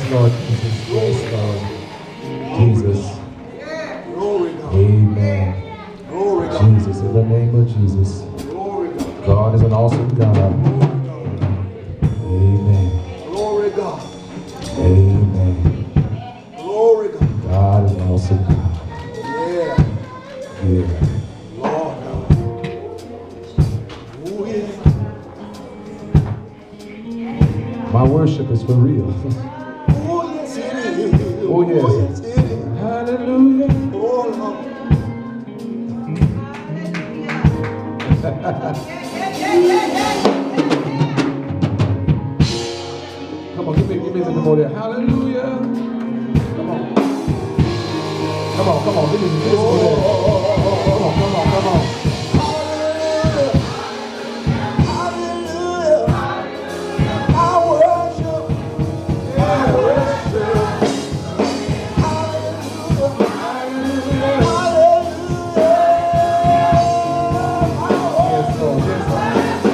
Yes, Lord Jesus. Yes, Lord Jesus. Amen. Jesus, in the name of Jesus. God is an awesome God. Amen. Glory God. Amen. Glory God. God is an awesome God. Yeah. Yeah. Lord God. Oh yeah. My worship is for real. Oh yes it is. Oh yes. Oh yes it is. Hallelujah. Oh Lord. Come on, give me some more there. Hallelujah. Come on. Come on, come on. Give me some more there. Come on, come on, come on. Hallelujah. Hallelujah. I worship. I worship. Hallelujah. Hallelujah. Yes, Lord. Yes, Lord.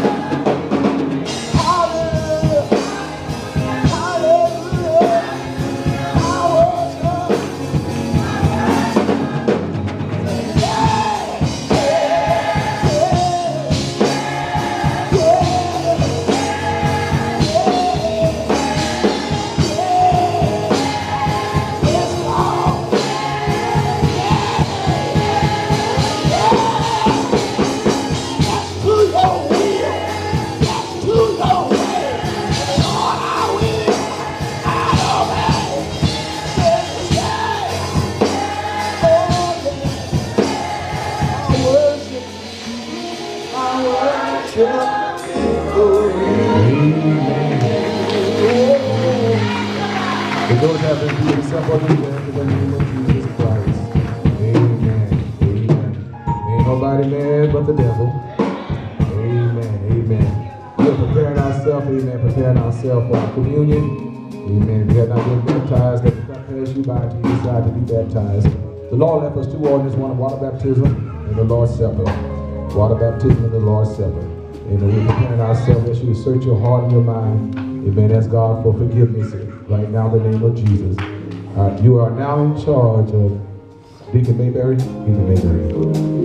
For those that have been through yourself or in the name of Jesus Christ. Amen. Amen. Ain't nobody mad but the devil. Amen. Amen. We're preparing ourselves, amen, preparing ourselves for our communion. Amen. If you have not been baptized, let the cup pass you by if you decide to be baptized. The Lord left us two ordinances, one of water baptism and the Lord's Supper. Water baptism and the Lord's Supper. Amen. We're preparing ourselves as you search your heart and your mind. Amen. Ask God for forgiveness right now in the name of Jesus. You are now in charge of Deacon Mayberry. Deacon Mayberry.